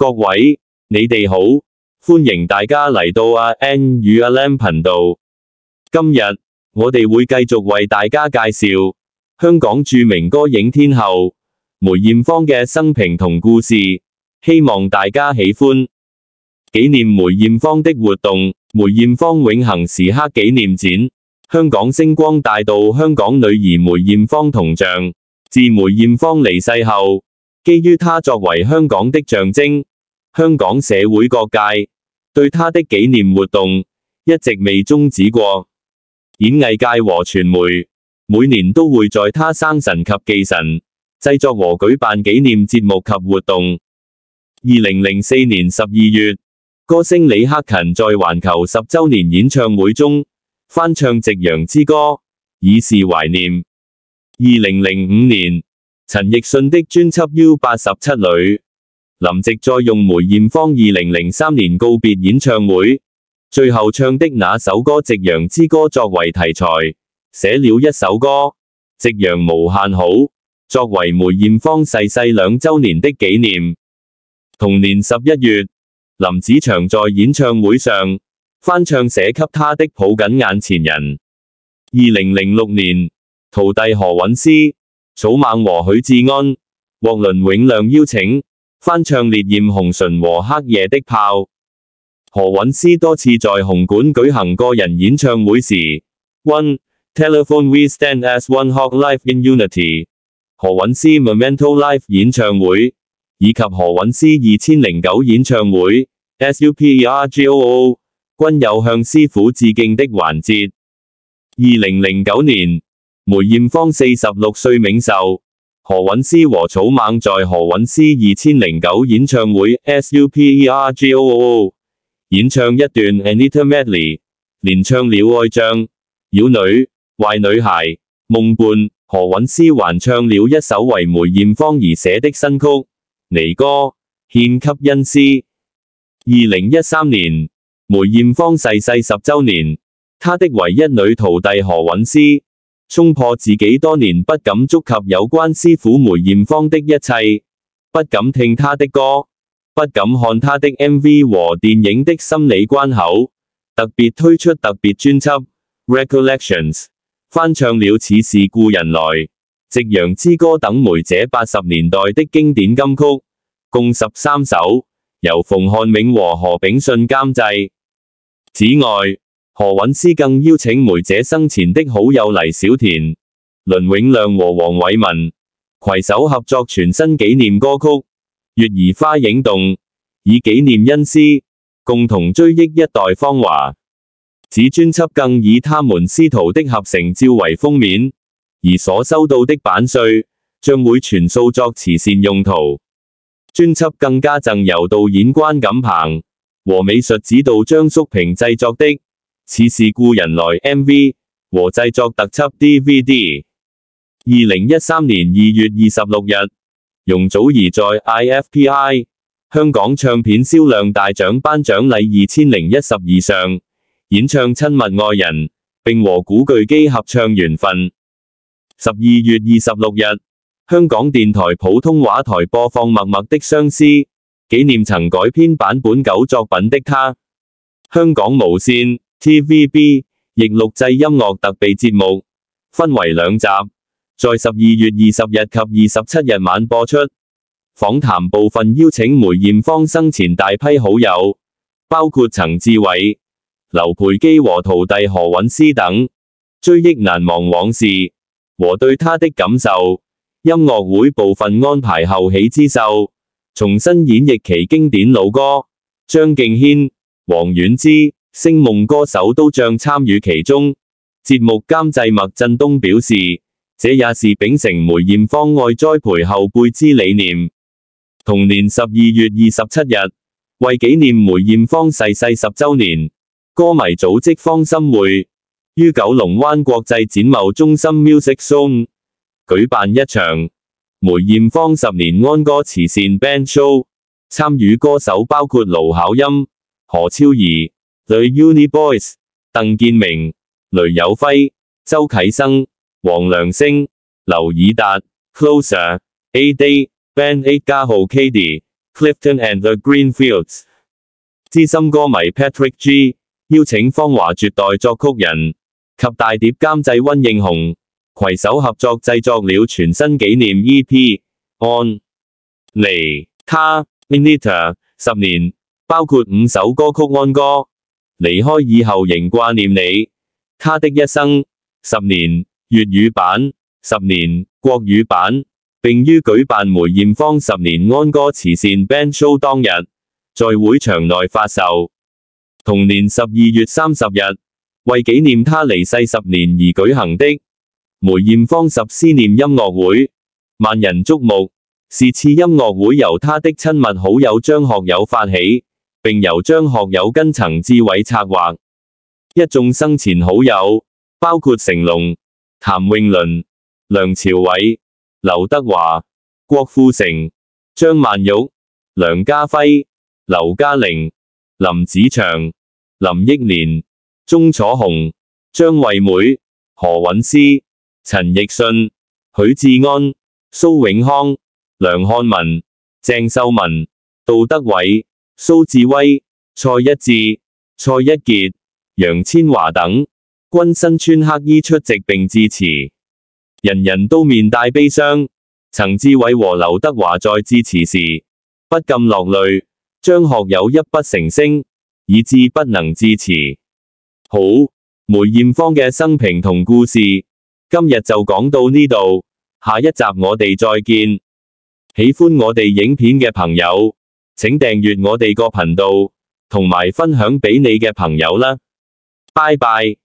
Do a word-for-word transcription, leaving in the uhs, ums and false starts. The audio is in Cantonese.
各位，你哋好，歡迎大家嚟到阿 N 與阿 Lam 頻道。今日我哋會繼續為大家介紹香港著名歌影天后梅艷芳嘅生平同故事，希望大家喜歡。紀念梅艷芳的活動，梅艷芳永恆時刻紀念展，香港星光大道香港女兒梅艷芳銅像。自梅艷芳離世後，基於她作為香港的象徵，香港社會各界對她的紀念活動一直未終止過。演藝界和傳媒每年都會在她生辰及忌辰製作和舉辦紀念節目及活動。二零零四年十二月，歌星李克勤在環球十週年演唱會中翻唱《夕陽之歌》，以示懷念。二零零五年，陳奕迅的專輯 U 八十七裏，林夕再用梅艷芳二零零三年告別演唱會最後唱的那首歌《夕陽之歌》作為題材，寫了一首歌《夕陽無限好》，作為梅艷芳逝世兩週年的紀念。同年十一月，林子祥在演唱會上翻唱寫給他的抱緊眼前人。二零零六年，徒弟何韻詩、草蜢和許志安獲倫永亮邀請翻唱《烈焰紅唇》和《黑夜的炮》。何韻詩多次在紅館舉行個人演唱會時 ，One Telephone We Stand as One Hawk Live in Unity、何韻詩 Memento Live 演唱會以及何韻詩二千零九演唱會 Supergoo 均有向師傅致敬的環節。二零零九年，梅艷芳四十六歲冥壽，何韻詩和草蜢在何韻詩二千零九演唱會 Supergoo 演唱一段 Anita Medley， 連唱了愛將、妖女、壞女孩、夢伴。何韻詩還唱了一首為梅艷芳而寫的新曲《尼歌》，獻給恩師。二零一三年，梅艷芳逝世十週年，她的唯一女徒弟何韻詩衝破自己多年不敢觸及有關師傅梅艷芳的一切，不敢聽她的歌，不敢看她的 M V 和電影的心理關口，特別推出特別專輯 Recollections， 翻唱了《似是故人來》、《夕陽之歌》等梅姐八十年代的經典金曲，共十三首，由馮漢銘和何炳信監製。此外，何韻詩更邀請梅姐生前的好友黎小田、倫永亮和黃偉文攜手合作全新紀念歌曲《月兒花影動》，以紀念恩師，共同追憶一代芳華。此專輯更以他們師徒的合成照為封面，而所收到的版稅將會全數作慈善用途。專輯更加贈由導演關錦鵬和美術指導張叔平製作的《似是故人來》M V 和製作特輯 D V D。二零一三年二月二十六日，容祖兒在 I F P I 香港唱片銷量大獎頒獎禮二千零一十二上演唱《親密愛人》，並和古巨基合唱《緣分》。十二月二十六日，香港電台普通話台播放《默默的相思》，紀念曾改編版本九作品的他。香港無線 T V B 亦錄製音樂特備節目，分為兩集，在十二月二十日及二十七日晚播出。訪談部分邀請梅艷芳生前大批好友，包括曾志偉、劉培基和徒弟何韻詩等，追憶難忘往事和對她的感受。音樂會部分安排後起之秀重新演繹其經典老歌，張敬軒、王菀之、星夢歌手都將參與其中。節目監製麥振東表示，這也是秉承梅艷芳愛栽培後輩之理念。同年十二月二十七日，為紀念梅艷芳逝世十週年，歌迷組織芳心會於九龍灣國際展貿中心 Music Zone 舉辦一場梅艷芳十年安歌慈善 Band Show， 參與歌手包括盧巧音、何超儀、The Uniboys、鄧建明、雷有輝、周啟生、黃良星、劉以達、Closer、A Day、Band Eight 加號 K D、 Clifton and the Greenfields。資深歌迷 Patrick G 邀請芳華絕代作曲人及大碟監製溫應雄，攜手合作製作了全新紀念 E P。On 離他 Anita 十年，包括五首歌曲安歌。離開以後仍掛念你，他的一生十年粵語版，十年國語版，並於舉辦梅艷芳十年安歌慈善 band show 當日，在會場內發售。同年十二月三十日，為紀念他離世十年而舉行的梅艷芳十思念音樂會，萬人矚目。是次音樂會由他的親密好友張學友發起，並由張學友跟陳志偉策劃。一眾生前好友，包括成龍、譚詠麟、梁朝偉、劉德華、郭富城、張曼玉、梁家輝、劉嘉玲、林子祥、林憶蓮、鐘楚紅、張惠妹、何韻詩、陳奕迅、許志安、蘇永康、梁漢文、鄭秀文、杜德偉、蘇志威、蔡一智、蔡一傑、楊千嬅等，均身穿黑衣出席並致辭，人人都面帶悲傷。陳志偉和劉德華在致辭時不禁落淚，張學友泣不成聲，以致不能致辭。好，梅艷芳嘅生平同故事，今日就講到呢度，下一集我哋再見。喜歡我哋影片嘅朋友，請訂閱我哋個頻道，同埋分享俾你嘅朋友啦。拜拜。